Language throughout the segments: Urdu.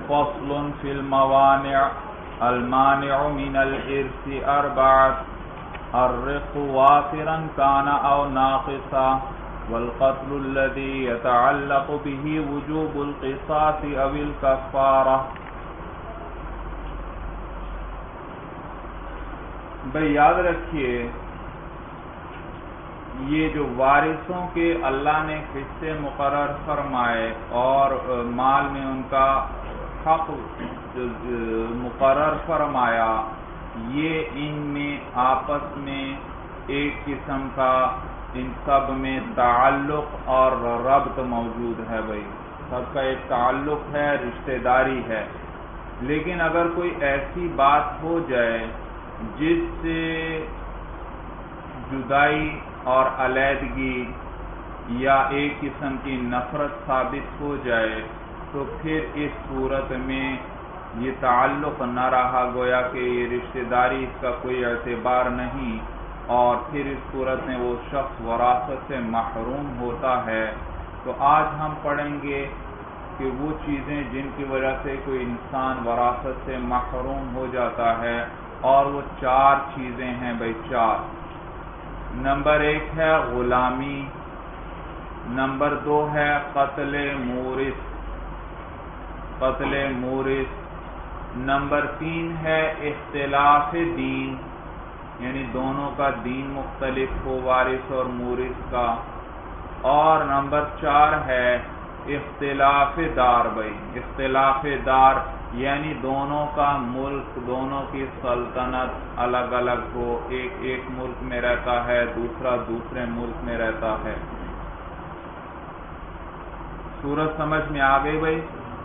فصل فی الموانع المانع من الارث اربعة الرق وافرا كان او ناقصا والقتل الذي يتعلق به وجوب القصاص او الكفارة۔ بھئی یاد رکھیے یہ جو وارثوں کے اللہ نے حصے مقرر فرمائے اور مال میں ان کا حق مقرر فرمایا، یہ ان میں آپس میں ایک قسم کا ان سب میں تعلق اور ربط موجود ہے۔ بھائی سب کا ایک تعلق ہے، رشتہ داری ہے، لیکن اگر کوئی ایسی بات ہو جائے جس سے جدائی اور علیحدگی یا ایک قسم کی نفرت ثابت ہو جائے تو پھر اس صورت میں یہ تعلق نہ رہا، گویا کہ یہ رشتہ داری اس کا کوئی اعتبار نہیں، اور پھر اس صورت میں وہ شخص وراثت سے محروم ہوتا ہے۔ تو آج ہم پڑھیں گے کہ وہ چیزیں جن کی وجہ سے کوئی انسان وراثت سے محروم ہو جاتا ہے، اور وہ 4 چیزیں ہیں بھائی 4۔ نمبر 1 ہے غلامی، نمبر 2 ہے قتل مورث، نمبر 3 ہے اختلاف دین، یعنی دونوں کا دین مختلف ہو وارث اور مورث کا، اور نمبر 4 ہے اختلاف دار۔ بھائی اختلاف دار یعنی دونوں کا ملک، دونوں کی سلطنت الگ الگ ہو، ایک ملک میں رہتا ہے، دوسرا دوسرے ملک میں رہتا ہے۔ سورت سمجھ میں آ گئی بھائی؟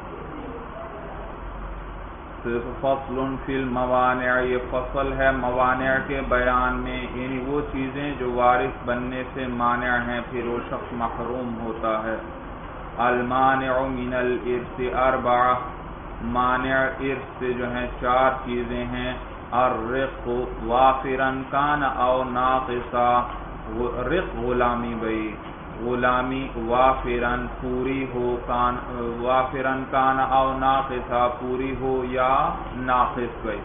فصل فی الموانع، یہ فصل ہے موانع کے بیان میں، یعنی وہ چیزیں جو وارث بننے سے مانع ہیں، پھر وہ شخص محروم ہوتا ہے۔ المانع من الارث اربعہ، مانع ارث سے جو ہیں 4 چیزیں ہیں۔ الرق وافرا کان او ناقصا، رق غلامی بھائی، غلامی وافرن پوری ہو، وافرن کان او ناقصا پوری ہو یا ناقص۔ بھائی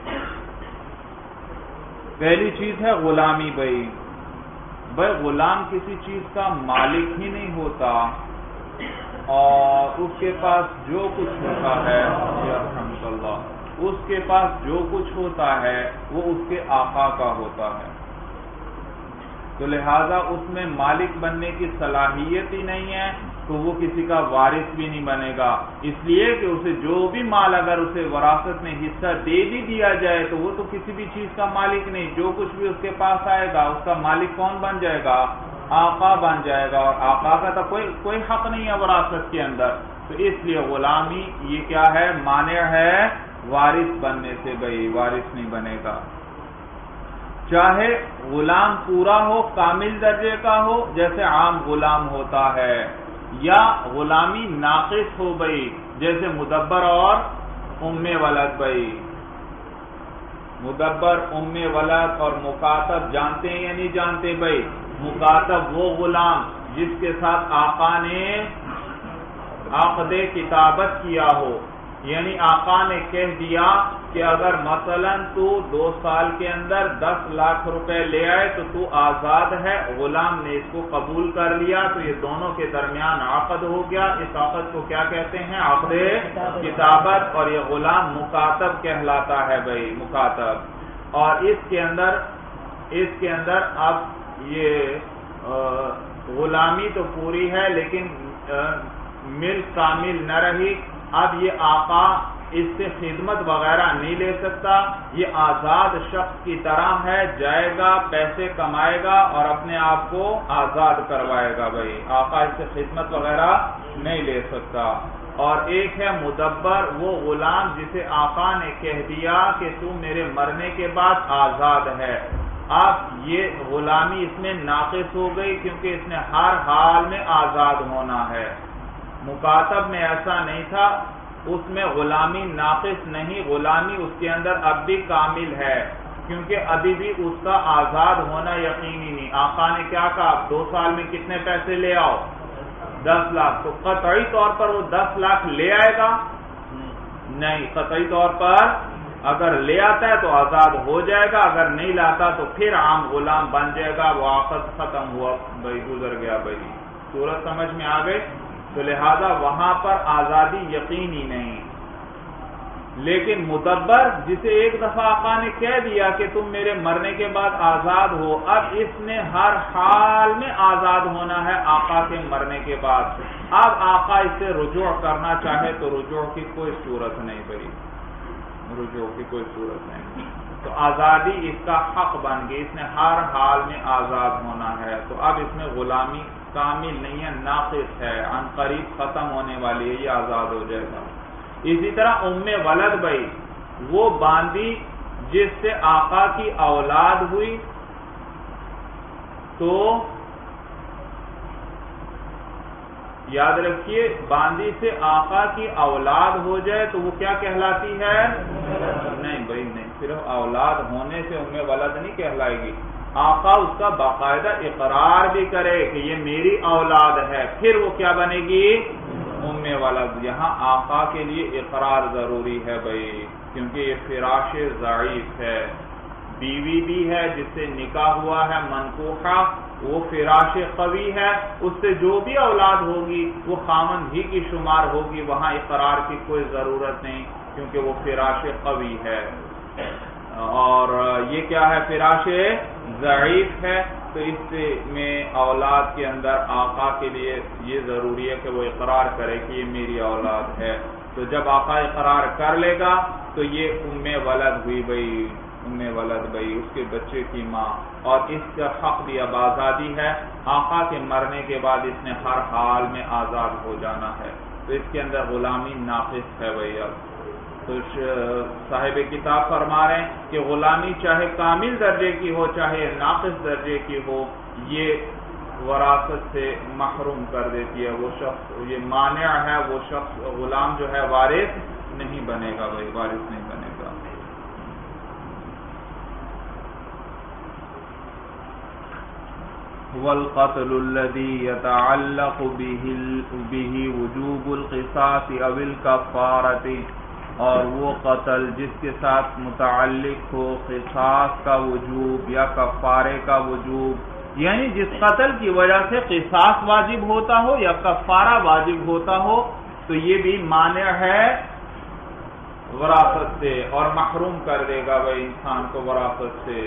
پہلی چیز ہے غلامی۔ بھائی غلام کسی چیز کا مالک ہی نہیں ہوتا، اور اس کے پاس جو کچھ ہوتا ہے، رحمۃ اللہ، اس کے پاس جو کچھ ہوتا ہے وہ اس کے آقا کا ہوتا ہے، تو لہذا اس میں مالک بننے کی صلاحیت ہی نہیں ہے، تو وہ کسی کا وارث بھی نہیں بنے گا، اس لیے کہ اسے جو بھی مال اگر اسے وراثت میں حصہ دے بھی دیا جائے تو وہ تو کسی بھی چیز کا مالک نہیں، جو کچھ بھی اس کے پاس آئے گا اس کا مالک کون بن جائے گا؟ آقا بن جائے گا، اور آقا کا تو کوئی حق نہیں ہے وراثت کے اندر، تو اس لیے غلامی یہ کیا ہے؟ مانع ہے وارث بننے سے۔ بھائی وارث نہیں بنے گا، چاہے غلام پورا ہو، کامل درجے کا ہو جیسے عام غلام ہوتا ہے، یا غلامی ناقص ہو بھائی جیسے مدبر اور ام ولد۔ بھائی مدبر، ام ولد اور مکاتب جانتے ہیں یا نہیں جانتے؟ بھائی مکاتب وہ غلام جس کے ساتھ آقا نے عقد کتابت کیا ہو، یعنی آقا نے کہہ دیا کہ اگر مثلا تو 2 سال کے اندر 10 لاکھ روپے لے آئے تو تو آزاد ہے، غلام نے اس کو قبول کر لیا، تو یہ دونوں کے درمیان عقد ہو گیا، اس عقد کو کیا کہتے ہیں؟ عقد کتابت، اور یہ غلام مکاتب کہلاتا ہے۔ بھائی مکاتب، اور اس کے اندر اب یہ غلامی تو پوری ہے لیکن ملک کامل نہ رہی، اب یہ آقا اس سے خدمت وغیرہ نہیں لے سکتا، یہ آزاد شخص کی طرح ہے، جائے گا پیسے کمائے گا اور اپنے آپ کو آزاد کروائے گا۔ بھائی آقا اس سے خدمت وغیرہ نہیں لے سکتا۔ اور ایک ہے مدبر، وہ غلام جسے آقا نے کہہ دیا کہ تو میرے مرنے کے بعد آزاد ہے، اب یہ غلامی اس میں ناقص ہو گئی کیونکہ اس نے ہر حال میں آزاد ہونا ہے۔ مکاتب میں ایسا نہیں تھا، اس میں غلامی ناقص نہیں، غلامی اس کے اندر اب بھی کامل ہے، کیونکہ ابھی بھی اس کا آزاد ہونا یقینی نہیں۔ آقا نے کیا کہا؟ 2 سال میں کتنے پیسے لے آؤ؟ 10 لاکھ، تو قطعی طور پر وہ 10 لاکھ لے آئے گا؟ نہیں، قطعی طور پر اگر لے آتا ہے تو آزاد ہو جائے گا، اگر نہیں لاتا تو پھر عام غلام بن جائے گا، وہ عقد ختم ہوا بھائی، گزر گیا بھائی. صورت سمجھ میں آ گئی؟ تو لہذا وہاں پر آزادی یقینی نہیں. لیکن مدبر جسے ایک دفعہ آقا نے کہہ دیا کہ تم میرے مرنے کے بعد آزاد ہو، اب اس نے ہر حال میں آزاد ہونا ہے آقا کے مرنے کے بعد. اب آقا اس سے رجوع کرنا چاہے تو رجوع کی کوئی صورت نہیں بھائی، رجوع کی کوئی صورت نہیں. تو آزادی اس کا حق بن گئی، اس نے ہر حال میں آزاد ہونا ہے. تو اب اس میں غلامی کامل نہیں ہے، ناقص ہے، عن قریب ختم ہونے والی ہے، یہ آزاد ہو جائے گا. اسی طرح ام ولد بھائی، وہ باندی جس سے آقا کی اولاد ہوئی، تو یاد رکھیے باندی سے آقا کی اولاد ہو جائے تو وہ کیا کہلاتی ہے؟ نہیں بھائی نہیں، صرف اولاد ہونے سے ام ولد نہیں کہلائے گی. آقا اس کا باقاعدہ اقرار بھی کرے کہ یہ میری اولاد ہے، پھر وہ کیا بنے گی؟ ام ولد. یہاں آقا کے لیے اقرار ضروری ہے بھائی، کیونکہ یہ فراش ضعیف ہے. بیوی بھی ہے جس سے نکاح ہوا ہے منکوحہ، وہ فراش قوی ہے، اس سے جو بھی اولاد ہوگی وہ خامن ہی کی شمار ہوگی، وہاں اقرار کی کوئی ضرورت نہیں کیونکہ وہ فراش قوی ہے. اور یہ کیا ہے؟ فراش ضعیف ہے. تو اس میں اولاد کے اندر آقا کے لیے یہ ضروری ہے کہ وہ اقرار کرے کہ یہ میری اولاد ہے. تو جب آقا اقرار کر لے گا تو یہ ام ولد ہوئی بھائی، ام ولد بھائی، اس کے بچے کی ماں. اور اس کا حق بھی اب آزادی ہے. آقا کے مرنے کے بعد اس نے ہر حال میں آزاد ہو جانا ہے. تو اس کے اندر غلامی ناقص ہے بھائی. اب تو صاحب کتاب فرما رہے ہیں کہ غلامی چاہے کامل درجے کی ہو چاہے ناقص درجے کی ہو، یہ وراثت سے محروم کر دیتی ہے. وہ شخص، یہ مانع ہے، وہ شخص غلام جو ہے وارث نہیں بنے گا بھائی، وارث نہیں بنے گا. والقتل الذي يتعلق به وجوب القصاص او الكفارة، اور وہ قتل جس کے ساتھ متعلق ہو قصاص کا وجوب یا کفارے کا وجوب، یعنی جس قتل کی وجہ سے قصاص واجب ہوتا ہو یا کفارہ واجب ہوتا ہو، تو یہ بھی مانع ہے وراثت سے اور محروم کر دے گا بھائی انسان کو وراثت سے.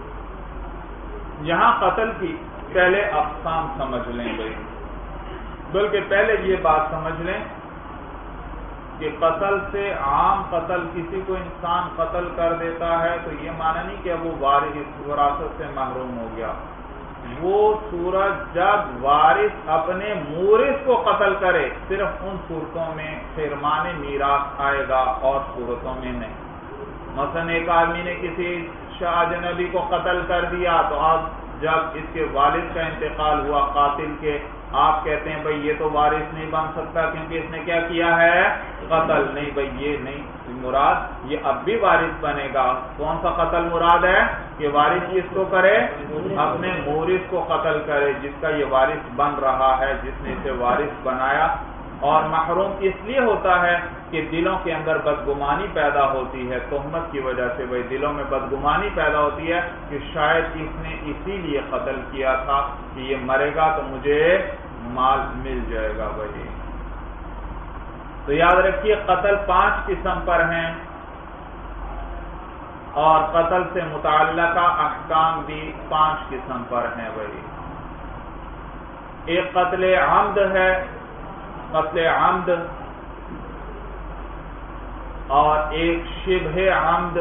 یہاں قتل کی پہلے اقسام سمجھ لیں بھائی، بلکہ پہلے یہ بات سمجھ لیں کہ قتل سے عام قتل، کسی کو انسان قتل کر دیتا ہے تو یہ معنی نہیں کہ وہ وارث وراثت سے محروم ہو گیا. وہ صورت جب وارث اپنے مورث کو قتل کرے صرف ان صورتوں میں حرمان میراث آئے گا اور صورتوں میں نہیں. مثلا ایک آدمی نے کسی شاہ اجنبی کو قتل کر دیا، تو اب جب اس کے والد کا انتقال ہوا قاتل کے، آپ کہتے ہیں بھئی یہ تو وارث نہیں بن سکتا کیونکہ اس نے کیا کیا ہے؟ قتل. نہیں بھئی یہ نہیں مراد، یہ اب بھی وارث بنے گا. کون سا قتل مراد ہے؟ کہ وارث کس کو کرے؟ اپنے مورث کو قتل کرے جس کا یہ وارث بن رہا ہے، جس نے اسے وارث بنایا. اور محروم اس لیے ہوتا ہے کہ دلوں کے اندر بدگمانی پیدا ہوتی ہے تہمت کی وجہ سے. بھئی دلوں میں بدگمانی پیدا ہوتی ہے کہ شاید اس نے اسی لیے قتل کیا تھا کہ یہ مرے گا تو مجھے مال مل جائے گا بھائی. تو یاد رکھیے قتل 5 قسم پر ہیں اور قتل سے متعلقہ احکام بھی 5 قسم پر ہیں بھائی. ایک قتل عمد ہے، قتل عمد، اور ایک شبہ عمد،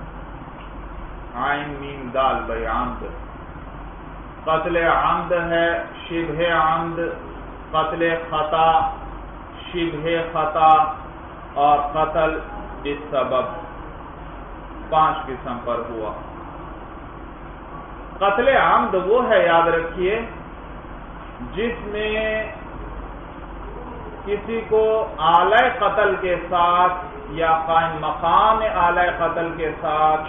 عین میم دال بھائی عمد. قتل عمد ہے، شبہ عمد، قتل خطا، شبہ خطا اور قتل بالسبب. 5 قسم پر ہوا. قتل عمد وہ ہے، یاد رکھیے، جس میں کسی کو آلہ قتل کے ساتھ یا قائم مقام آلہ قتل کے ساتھ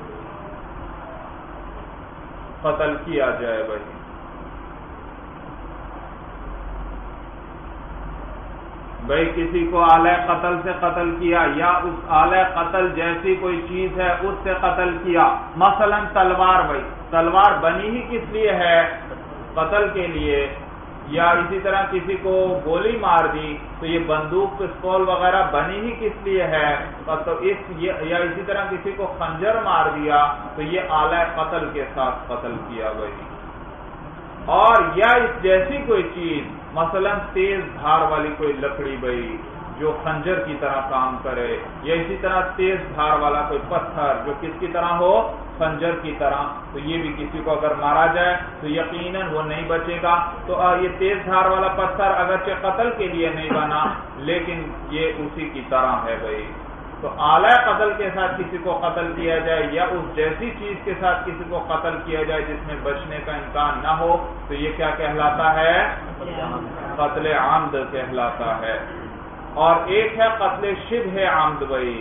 قتل کیا جائے بھائی. بھئی کسی کو آلہ قتل سے قتل کیا یا اس آلہ قتل جیسی کوئی چیز ہے اس سے قتل کیا، مثلا تلوار، بھئی تلوار بنی ہی کس لیے ہے؟ قتل کے لیے، یا اسی طرح کسی کو گولی مار دی تو یہ بندوق پستول وغیرہ بنی ہی کس لیے ہے؟ تو یا اسی طرح کسی کو خنجر مار دیا تو یہ آلہ قتل کے ساتھ قتل کیا بھئی، اور یا اس جیسی کوئی چیز، مثلا تیز دھار والی کوئی لکڑی بھئی جو خنجر کی طرح کام کرے، یا اسی طرح تیز دھار والا کوئی پتھر جو کس کی طرح ہو؟ خنجر کی طرح، تو یہ بھی کسی کو اگر مارا جائے تو یقیناً وہ نہیں بچے گا۔ تو یہ تیز دھار والا پتھر اگرچہ قتل کے لیے نہیں بنا لیکن یہ اسی کی طرح ہے بھئی۔ تو اعلی قتل کے ساتھ کسی کو قتل کیا جائے یا اس جیسی چیز کے ساتھ کسی کو قتل کیا جائے جس میں بچنے کا امکان نہ ہو تو یہ کیا کہلاتا ہے؟ قتل عمد کہلاتا ہے۔ اور ایک ہے قتل شبہ عمد بھئی،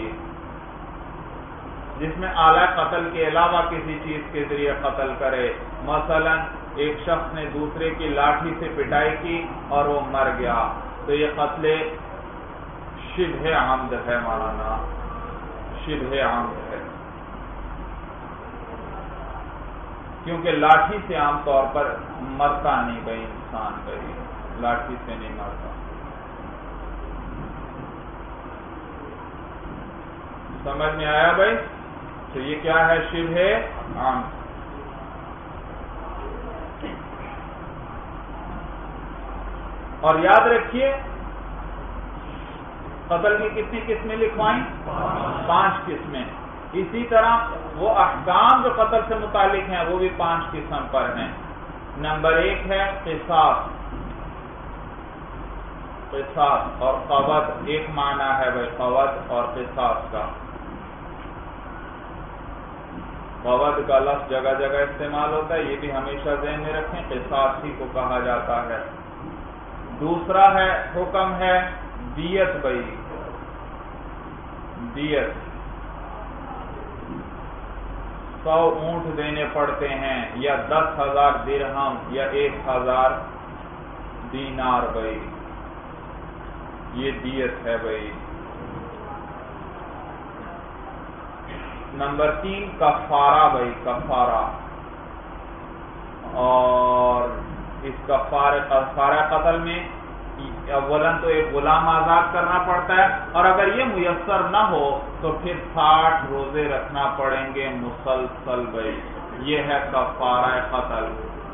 جس میں اعلی قتل کے علاوہ کسی چیز کے ذریعے قتل کرے، مثلا ایک شخص نے دوسرے کی لاٹھی سے پٹائی کی اور وہ مر گیا تو یہ قتل شبہ عمد ہے، مولانا شبہ عمد ہے، کیونکہ لاٹھی سے عام طور پر مرتا نہیں بھئی انسان، بھئی لاٹھی سے نہیں مرتا۔ سمجھ میں آیا بھئی؟ تو یہ کیا ہے؟ شبہ عمد۔ اور یاد رکھیے قتل کی کتنی قسمیں لکھوائیں؟ 5 قسمیں۔ اسی طرح وہ احکام جو قتل سے متعلق ہیں وہ بھی 5 قسم پر ہیں۔ نمبر 1 ہے قصاص، قصاص اور قوت، ایک معنی ہے بھائی قوت اور قصاص کا۔ قوت کا لفظ جگہ جگہ استعمال ہوتا ہے، یہ بھی ہمیشہ ذہن میں رکھیں، قصاص ہی کو کہا جاتا ہے۔ دوسرا ہے حکم ہے دیت بھائی، دیت 100 اونٹ دینے پڑتے ہیں یا 10,000 درہم یا 1,000 دینار بھائی، یہ دیت ہے بھائی۔ نمبر 3 کفارہ بھائی، کفارہ، اور اس کفارہ قتل میں اولاً تو ایک غلام آزاد کرنا پڑتا ہے، اور اگر یہ میسر نہ ہو تو پھر 60 روزے رکھنا پڑیں گے مسلسل بھائی، یہ ہے کفارہ قتل۔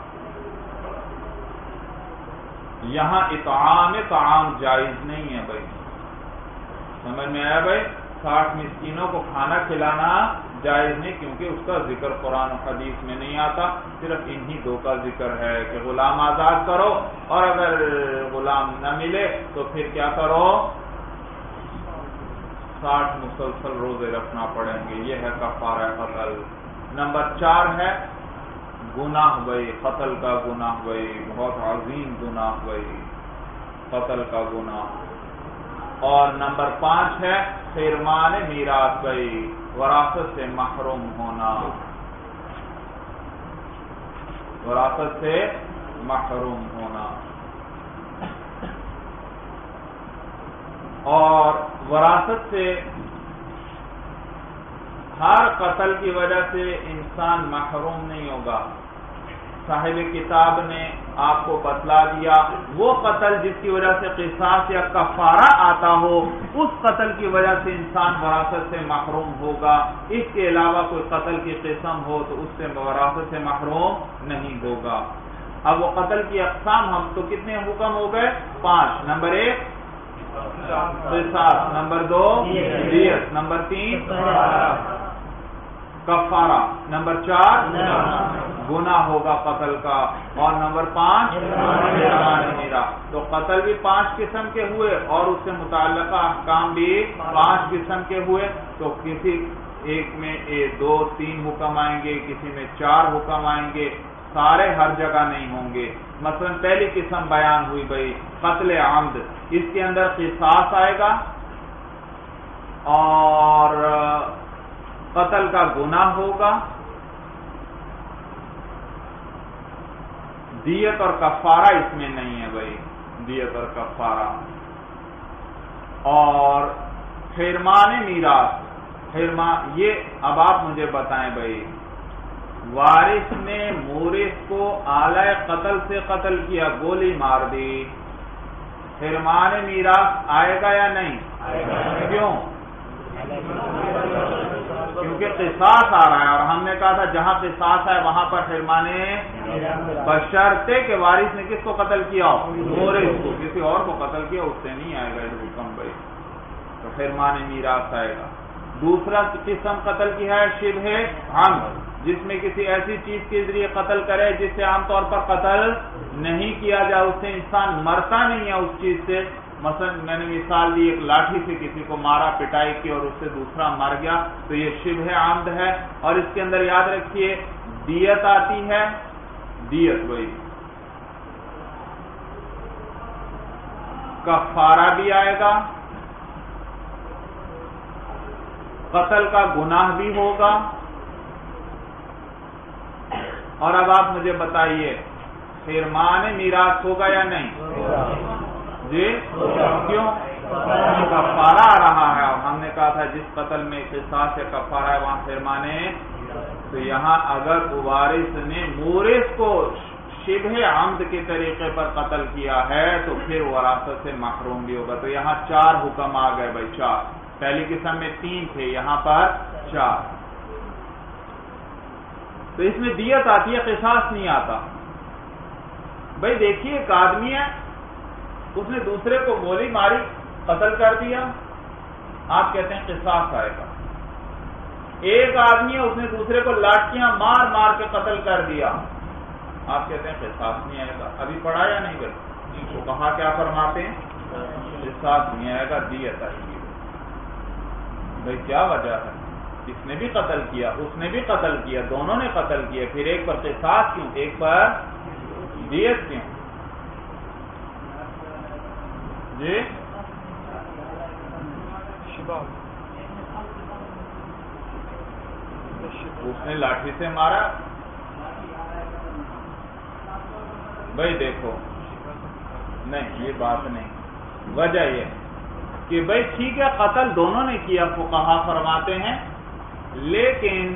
یہاں طعام جائز نہیں ہے بھائی، سمجھ میں آیا بھائی؟ 60 مسکینوں کو کھانا کھلانا جائز نہیں، کیونکہ اس کا ذکر قرآن و حدیث میں نہیں آتا، صرف انہی 2 کا ذکر ہے کہ غلام آزاد کرو، اور اگر غلام نہ ملے تو پھر کیا کرو؟ 60 مسلسل روزے رکھنا پڑیں گے، یہ ہے کفارہ قتل۔ نمبر 4 ہے گناہ بھائی، قتل کا گناہ بھائی، بہت عظیم گناہ بھائی، قتل کا گناہ۔ اور نمبر 5 ہے حرمان میراث بھائی، وراثت سے محروم ہونا، وراثت سے محروم ہونا۔ اور وراثت سے ہر قتل کی وجہ سے انسان محروم نہیں ہوگا۔ صاحب کتاب نے آپ کو بتلا دیا وہ قتل جس کی وجہ سے قصاص یا کفارہ آتا ہو، اس قتل کی وجہ سے انسان وراثت سے محروم ہوگا، اس کے علاوہ کوئی قتل کی قسم ہو تو اس سے وراثت سے محروم نہیں ہوگا۔ اب وہ قتل کی اقسام ہم تو کتنے حکم ہو گئے؟ 5۔ نمبر 1 قصاص، نمبر 2 دیت، نمبر 3 کفارہ، نمبر 4 گناہ ہوگا قتل کا، اور نمبر 5 حرمان میراث۔ تو قتل بھی 5 قسم کے ہوئے اور اس سے متعلقہ احکام بھی 5 قسم کے ہوئے۔ تو کسی ایک میں 2 3 حکم آئیں گے، کسی میں 4 حکم آئیں گے، سارے ہر جگہ نہیں ہوں گے۔ مثلا پہلی قسم بیان ہوئی بھائی قتل عمد، اس کے اندر قصاص آئے گا اور قتل کا گناہ ہوگا، دیت اور کفارہ اس میں نہیں ہے بھائی، دیت اور کفارہ۔ اور حرمان میراث، یہ اب آپ مجھے بتائیں بھائی، وارث نے مورث کو آلہ قتل سے قتل کیا، گولی مار دی، حرمان میراث آئے گا یا نہیں؟ کیوں؟ کیونکہ قصاص آ رہا ہے، اور ہم نے کہا تھا جہاں قصاص ہے وہاں پر حرمان، بشرطے کہ وارث نے کس کو قتل کیا ہو؟ مورث کو، کسی اور کو قتل کیا اس سے نہیں آئے گا یہ حکم بھائی، تو حرمان میراث آئے گا۔ دوسرا قسم قتل کی ہے شبہ عمد، جس میں کسی ایسی چیز کے ذریعے قتل کرے جس سے عام طور پر قتل نہیں کیا جائے، اس سے انسان مرتا نہیں ہے اس چیز سے، مثلا میں نے مثال دی، ایک لاٹھی سے کسی کو مارا، پٹائی کی اور اس سے دوسرا مر گیا، تو یہ شبہ عمد ہے۔ اور اس کے اندر یاد رکھیے دیت آتی ہے، دیت بھائی، کفارہ بھی آئے گا، قتل کا گناہ بھی ہوگا۔ اور اب آپ مجھے بتائیے حرمان میراث ہوگا یا نہیں؟ جی کیوں؟ کفارہ آ رہا ہے، اور ہم نے کہا تھا جس قتل میں قصاص یا کفارہ ہے وہاں حرمان، تو یہاں اگر وارث نے مورث کو شبہ عمد کے طریقے پر قتل کیا ہے تو پھر وراثت سے محروم بھی ہوگا۔ تو یہاں 4 حکم آ گئے بھائی، 4، پہلی قسم میں 3 تھے، یہاں پر 4۔ تو اس میں دیت آتی ہے، قصاص نہیں آتا۔ بھائی دیکھیے ایک آدمی ہے، اس نے دوسرے کو گولی ماری، قتل کر دیا، آپ کہتے ہیں قصاص آئے گا۔ ایک آدمی ہے، اس نے دوسرے کو لاٹھیاں مار مار کے قتل کر دیا، آپ کہتے ہیں قصاص نہیں آئے گا۔ ابھی پڑھا یا نہیں بھائی؟ تو کہا کیا فرماتے ہیں؟ قصاص نہیں آئے گا، دیت آئے گی۔ بھائی کیا وجہ ہے؟ اس نے بھی قتل کیا، اس نے بھی قتل کیا، دونوں نے قتل کیا، پھر ایک پر قصاص کیوں، ایک پر دیت کیوں؟ جی اس نے لاٹھی سے مارا۔ بھائی دیکھو نہیں، یہ بات نہیں، وجہ یہ کہ بھائی ٹھیک ہے قتل دونوں نے کیا، فقہا فرماتے ہیں، لیکن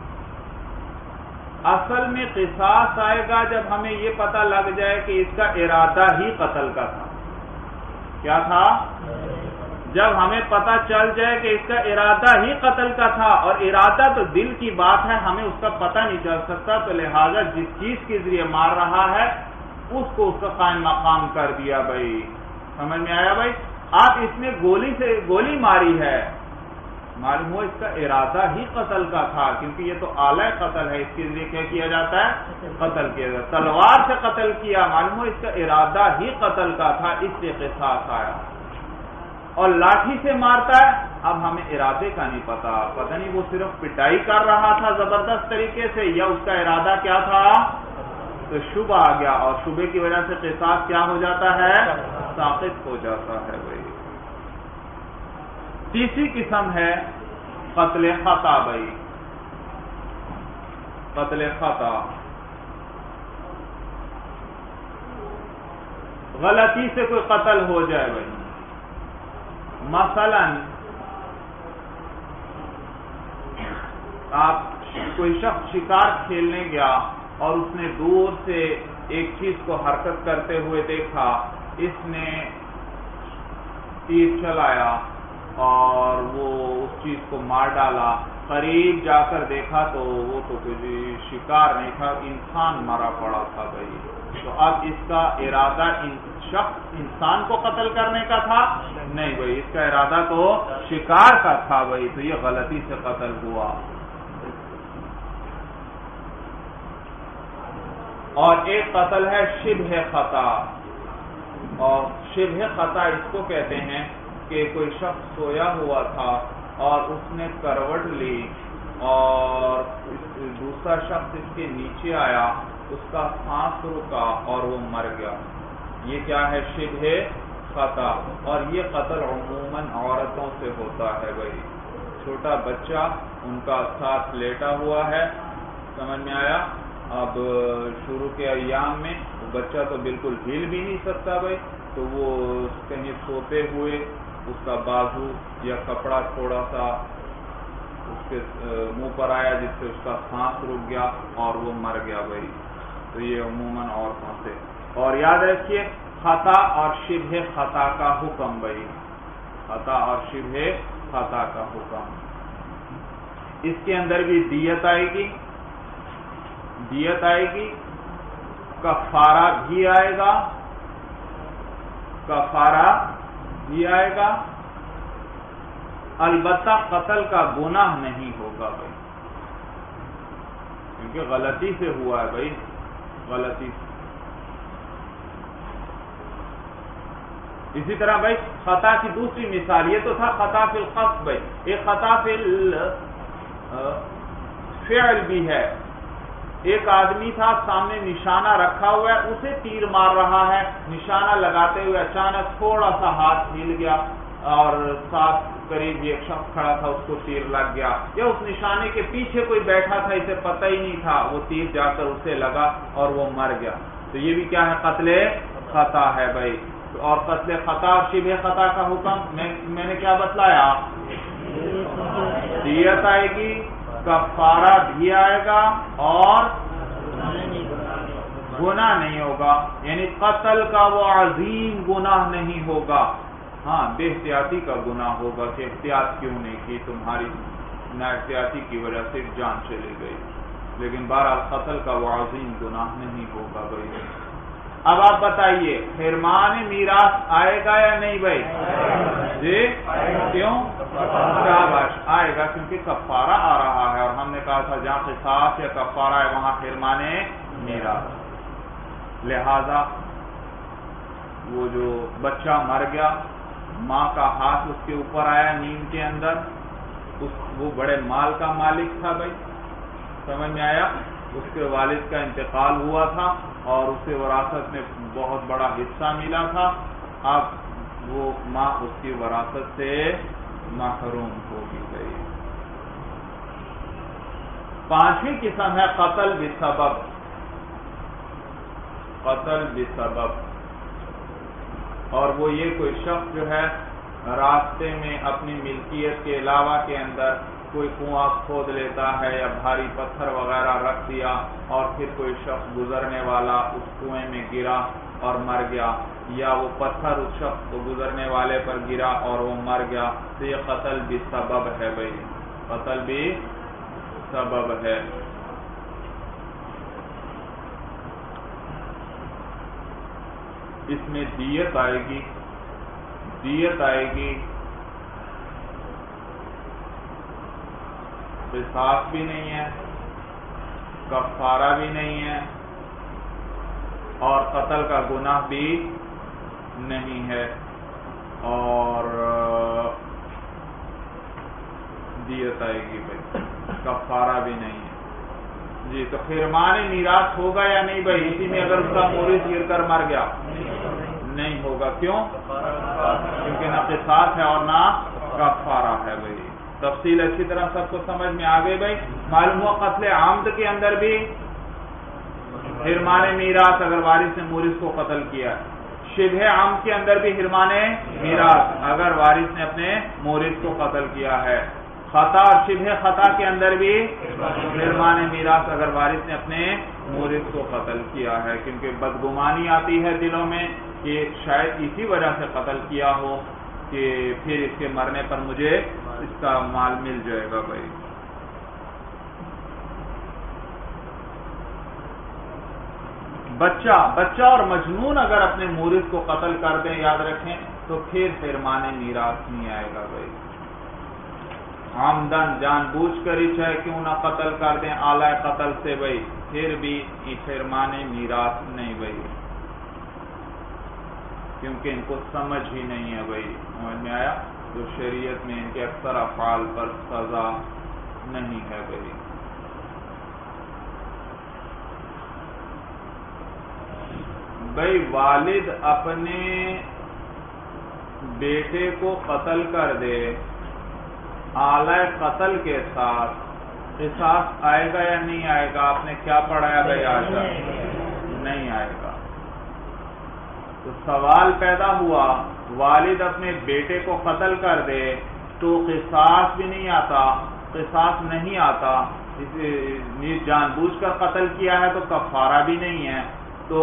اصل میں قصاص آئے گا جب ہمیں یہ پتہ لگ جائے کہ اس کا ارادہ ہی قتل کا تھا۔ کیا تھا؟ جب ہمیں پتہ چل جائے کہ اس کا ارادہ ہی قتل کا تھا، اور ارادہ تو دل کی بات ہے، ہمیں اس کا پتہ نہیں چل سکتا، تو لہذا جس چیز کے ذریعے مار رہا ہے اس کو اس کا قائم مقام کر دیا۔ بھائی سمجھ میں آیا بھائی؟ آپ اس نے گولی ماری ہے، معلوم ہو اس کا ارادہ ہی قتل کا تھا، کیونکہ یہ تو آلہ قتل ہے، اس کے ذریعے کیا کیا جاتا ہے؟ قتل کیا جاتا ہے۔ تلوار سے قتل کیا، معلوم ہو اس کا ارادہ ہی قتل کا تھا، اس سے قصاص آیا۔ اور لاٹھی سے مارتا ہے، اب ہمیں ارادے کا نہیں پتہ نہیں وہ صرف پٹائی کر رہا تھا زبردست طریقے سے، یا اس کا ارادہ کیا تھا، تو شبہ آ گیا، اور شبہ کی وجہ سے قصاص کیا ہو جاتا ہے؟ ساقط ہو جاتا ہے۔ بھائی تیسری قسم ہے قتل خطا۔ بھائی قتل خطا، غلطی سے کوئی قتل ہو جائے۔ بھائی مثلا آپ کوئی شخص شکار کھیلنے گیا اور اس نے دور سے ایک چیز کو حرکت کرتے ہوئے دیکھا، اس نے تیر چلایا اور وہ اس چیز کو مار ڈالا، قریب جا کر دیکھا تو وہ تو کوئی شکار نہیں تھا، انسان مرا پڑا تھا۔ بھائی تو اب اس کا ارادہ شخص انسان کو قتل کرنے کا تھا؟ نہیں بھائی، اس کا ارادہ تو شکار کا تھا۔ بھائی تو یہ غلطی سے قتل ہوا۔ اور ایک قتل ہے شبہ خطا، اور شبہ خطا اس کو کہتے ہیں کہ کوئی شخص سویا ہوا تھا اور اس نے کروٹ لی اور دوسرا شخص اس کے نیچے آیا، اس کا سانس رکا اور وہ مر گیا۔ یہ کیا ہے؟ شبہ خطا۔ اور یہ قتل عموماً عورتوں سے ہوتا ہے۔ بھائی چھوٹا بچہ ان کا ساتھ لیٹا ہوا ہے، سمجھ میں آیا؟ اب شروع کے ایام میں بچہ تو بالکل ہل بھی نہیں سکتا، بھائی تو وہ کہیں سوتے ہوئے اس کا بازو یا کپڑا تھوڑا سا اس کے منہ پر آیا جس سے اس کا سانس رک گیا اور وہ مر گیا بھائی، تو یہ عموماً عورتوں سے. اور یاد رکھیے خطا اور شبہ خطا کا حکم بھائی، خطا اور شبہ خطا کا حکم. اس کے اندر بھی دیت آئے گی، دیت آئے گی، کفارہ بھی آئے گا، کفارہ بھی آئے گا. البتہ قتل کا گناہ نہیں ہوگا بھائی، کیونکہ غلطی سے ہوا ہے بھائی، غلطی سے. اسی طرح بھائی خطا کی دوسری مثال، یہ تو تھا خطا فی القصد بھائی، ایک خطا فی الفعل بھی ہے. ایک آدمی تھا سامنے نشانہ رکھا ہوا ہے، اسے تیر مار رہا ہے، نشانہ لگاتے ہوئے اچانک تھوڑا سا ہاتھ ہل گیا اور ساتھ قریب ایک شخص کھڑا تھا، اس کو تیر لگ گیا، یا اس نشانے کے پیچھے کوئی بیٹھا تھا، اسے پتہ ہی نہیں تھا، وہ تیر جا کر اسے لگا اور وہ مر گیا. تو یہ بھی کیا ہے؟ قتل خطا ہے بھائی. اور قتل خطا اور شبہ خطا کا حکم میں نے کیا بتلایا؟ دیت آئے گی، کفارہ بھی آئے گا اور گناہ نہیں ہوگا. یعنی قتل کا وہ عظیم گناہ نہیں ہوگا، ہاں بے احتیاطی کا گناہ ہوگا کہ احتیاط کیوں نہیں کی، تمہاری نا احتیاطی کی وجہ سے جان چلی گئی، لیکن بہرحال قتل کا وہ عظیم گناہ نہیں ہوگا بھائی. اب آپ بتائیے حرمان میراث آئے گا یا نہیں بھائی؟ جی کیوں؟ شاباش آئے گا، کیونکہ کفارہ آ رہا ہے، اور ہم نے کہا تھا جہاں قصاص یا کفارہ ہے وہاں حرمان میراث. لہذا وہ جو بچہ مر گیا، ماں کا ہاتھ اس کے اوپر آیا نیند کے اندر، وہ بڑے مال کا مالک تھا بھائی، سمجھ میں آیا؟ اس کے والد کا انتقال ہوا تھا اور اسے وراثت میں بہت بڑا حصہ ملا تھا. اب وہ ماں اس کی وراثت سے محروم ہوگی گئی. پانچویں قسم ہے قتل بسبب. قتل بسبب، اور وہ یہ کوئی شخص جو ہے راستے میں اپنی ملکیت کے علاوہ کے اندر کوئی کنواں کھود لیتا ہے یا بھاری پتھر وغیرہ رکھ دیا اور پھر کوئی شخص گزرنے والا اس کنویں میں گرا اور مر گیا، یا وہ پتھر اس شخص کو گزرنے والے پر گرا اور وہ مر گیا، تو یہ قتل بھی سبب ہے بھائی، قتل بھی سبب ہے. اس میں دیت آئے گی، دیت آئے گی، قصاص بھی نہیں ہے، کفارہ بھی نہیں ہے، اور قتل کا گناہ بھی نہیں ہے، اور دیت آئے گی بھائی، کفارہ بھی نہیں ہے. جی تو حرمان میراث ہوگا یا نہیں بھائی؟ اسی میں اگر اس کا مورث گر کر مر گیا نہیں ہوگا. کیوں؟ کیونکہ نہ قصاص ہے اور نہ کفارہ ہے بھائی. تفصیل اچھی طرح سب کو سمجھ میں آ گئی بھائی. معلوم ہوا قتل عامد کے اندر بھی حرمان میراث اگر وارث نے مورث کو قتل کیا، شبہ عامد کے اندر بھی حرمان میراث اگر وارث نے اپنے مورث کو قتل کیا ہے. خطا اور شبہ خطا کے اندر بھی حرمان میراث اگر وارث نے اپنے مورث کو قتل کیا ہے، کیونکہ بدگمانی آتی ہے دلوں میں کہ شاید اسی وجہ سے قتل کیا ہو کہ پھر اس کے مرنے پر مجھے اس کا مال مل جائے گا بھائی. بچہ اور مجنون اگر اپنے مورث کو قتل کر دیں، یاد رکھیں، تو پھر حرمان میراث نہیں آئے گا بھائی. عمدن جان بوجھ کر ہی چاہے کیوں نہ قتل کر دیں اعلی قتل سے بھائی، پھر بھی حرمان میراث نہیں بھائی، کیونکہ ان کو سمجھ ہی نہیں ہے بھائی. سمجھ میں آیا؟ تو شریعت میں ان کے اکثر افعال پر سزا نہیں ہے بھائی. بھائی والد اپنے بیٹے کو قتل کر دے اعلی قتل کے ساتھ، قصاص آئے گا یا نہیں آئے گا؟ آپ نے کیا پڑھایا بھائی آج؟ نہیں آئے گا. تو سوال پیدا ہوا والد اپنے بیٹے کو قتل کر دے تو قصاص بھی نہیں آتا، قصاص نہیں آتا، جان بوجھ کر قتل کیا ہے تو کفارہ بھی نہیں ہے، تو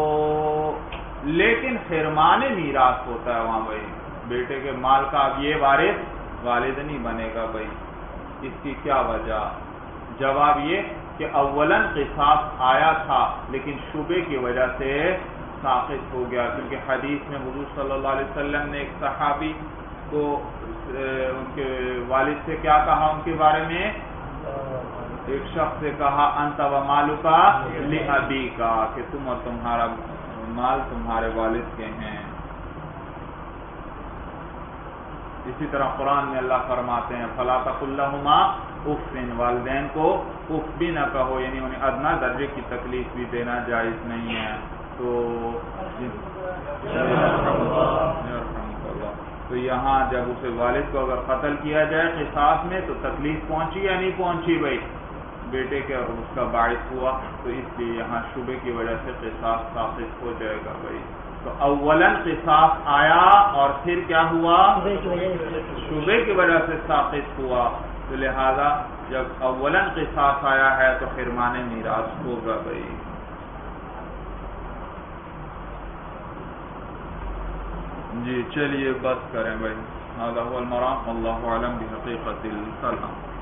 لیکن حرمان میراث ہوتا ہے وہاں بھائی، بیٹے کے مال کا اب یہ وارث والد نہیں بنے گا بھائی۔ اس کی کیا وجہ؟ جواب یہ کہ اولاً قصاص آیا تھا لیکن شبے کی وجہ سے ساقط ہو گیا، کیونکہ حدیث میں حضور صلی اللہ علیہ وسلم نے ایک صحابی کو ان کے والد سے کیا کہا ان کے بارے میں؟ ایک شخص سے کہا انت و مالکا لابیکا، کہ تم اور تمہارا مال تمہارے والد کے ہیں۔ اسی طرح قرآن میں اللہ فرماتے ہیں فلا تقل لهما اف، والدین کو اف بھی نہ کہو، یعنی انہیں ادنا درجے کی تکلیف بھی دینا جائز نہیں ہے۔ تو یہاں جب اسے والد کو اگر قتل کیا جائے قصاص میں تو تکلیف پہنچی یا نہیں پہنچی بھائی بیٹے کے، اور اس کا باعث ہوا، تو اس لیے یہاں شبے کی وجہ سے قصاص ساقط ہو جائے گا بھائی۔ تو اولاً قصاص آیا اور پھر کیا ہوا؟ شبے کی وجہ سے ساقط ہوا، تو لہذا جب اولاً قصاص آیا ہے تو حرمان میراث ہوگا بھائی۔ جی چلیے بس کریں بھائی، هذا هو المرام، والله اعلم بحقیقت السلام۔